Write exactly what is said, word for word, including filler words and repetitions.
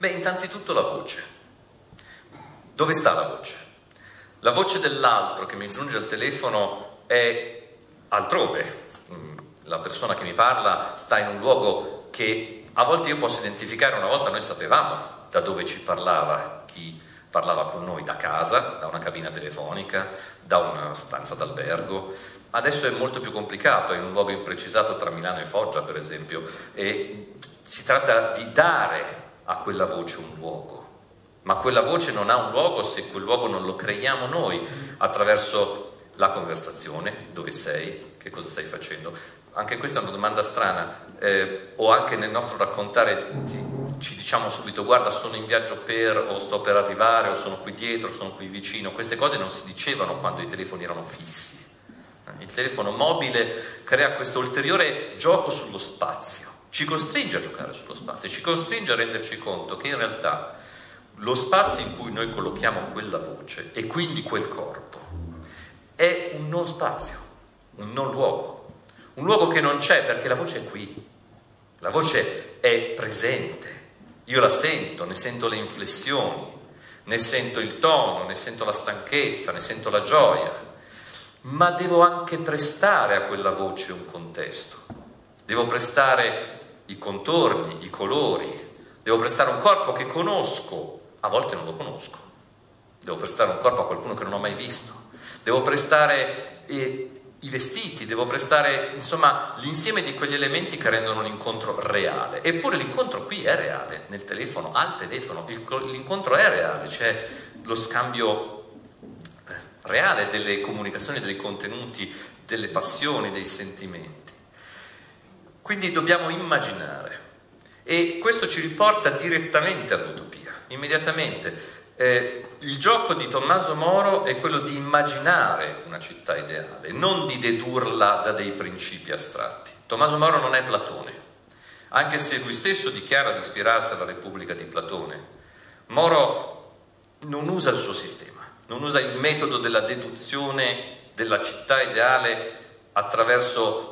Beh, innanzitutto la voce. Dove sta la voce? La voce dell'altro che mi giunge al telefono è altrove. La persona che mi parla sta in un luogo che a volte io posso identificare. Una volta noi sapevamo da dove ci parlava chi parlava con noi, da casa, da una cabina telefonica, da una stanza d'albergo. Adesso è molto più complicato, è in un luogo imprecisato tra Milano e Foggia, per esempio, e si tratta di dare a quella voce un luogo. Ma quella voce non ha un luogo se quel luogo non lo creiamo noi, attraverso la conversazione, dove sei, che cosa stai facendo. Anche questa è una domanda strana, eh, o anche nel nostro raccontare ti, ci diciamo subito: guarda, sono in viaggio per, o sto per arrivare, o sono qui dietro, sono qui vicino. Queste cose non si dicevano quando i telefoni erano fissi. Il telefono mobile crea questo ulteriore gioco sullo spazio, ci costringe a giocare sullo spazio, ci costringe a renderci conto che in realtà lo spazio in cui noi collochiamo quella voce e quindi quel corpo è un non spazio, un non luogo. Un luogo che non c'è perché la voce è qui, la voce è presente, io la sento, ne sento le inflessioni, ne sento il tono, ne sento la stanchezza, ne sento la gioia, ma devo anche prestare a quella voce un contesto, devo prestare i contorni, i colori, devo prestare un corpo che conosco, a volte non lo conosco, devo prestare un corpo a qualcuno che non ho mai visto, devo prestare eh, i vestiti, devo prestare, insomma, l'insieme di quegli elementi che rendono l'incontro reale. Eppure l'incontro qui è reale, nel telefono, al telefono, il, l'incontro è reale, c'è lo scambio reale delle comunicazioni, dei contenuti, delle passioni, dei sentimenti. Quindi dobbiamo immaginare, e questo ci riporta direttamente all'utopia, immediatamente. Eh, il gioco di Tommaso Moro è quello di immaginare una città ideale, non di dedurla da dei principi astratti. Tommaso Moro non è Platone, anche se lui stesso dichiara di ispirarsi alla Repubblica di Platone. Moro non usa il suo sistema, non usa il metodo della deduzione della città ideale attraverso